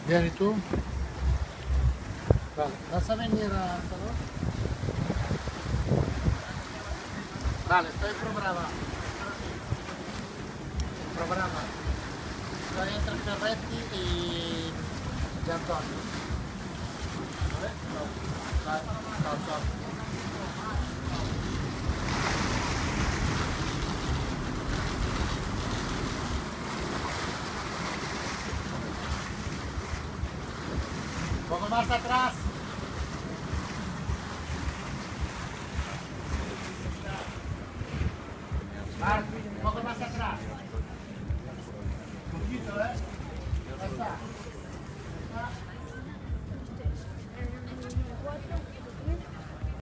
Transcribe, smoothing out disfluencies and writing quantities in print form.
Vieni tu. Vale, vas a venir al salón. Vale, estoy programado. Programa. Estoy entre Ferretti y Antonio. ¿Vale? Chao. Chao, chao. Un poco más atrás. Marc, un poco más atrás. Un poquito, ¿eh? Ya está.